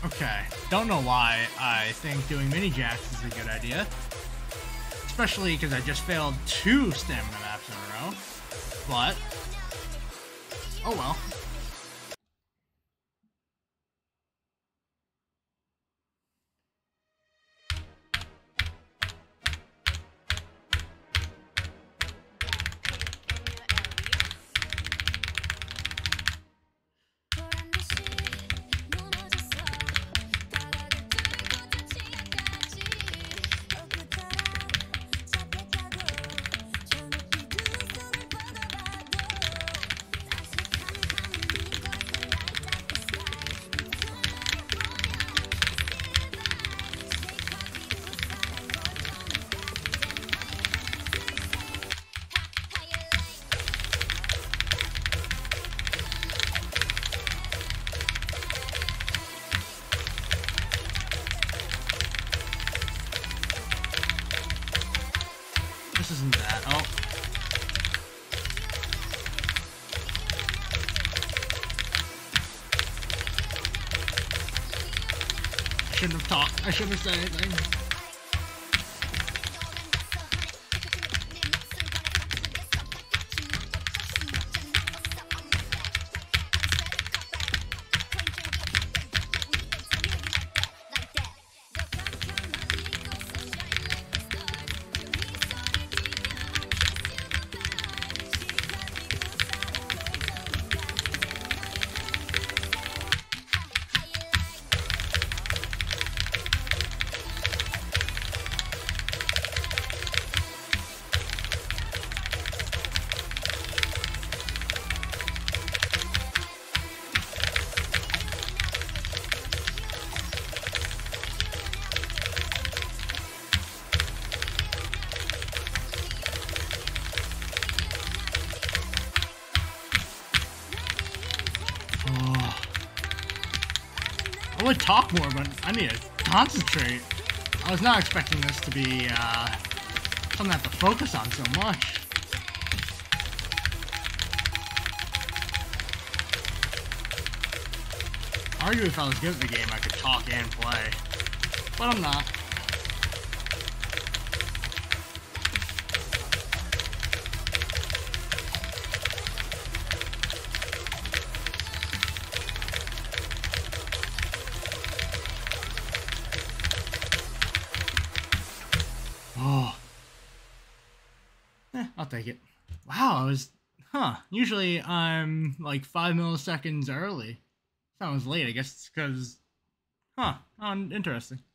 Okay, don't know why I think doing mini jacks is a good idea. Especially because I just failed 2 stamina maps in a row. But, oh well. This isn't that. Oh. I shouldn't have talked. I shouldn't have said anything. I would talk more, but I need to concentrate. I was not expecting this to be something I have to focus on so much. Argue if I was good at the game, I could talk and play, but I'm not. Oh. I'll take it. Wow, I was... Usually I'm like 5 milliseconds early. That was late, I guess it's because... interesting.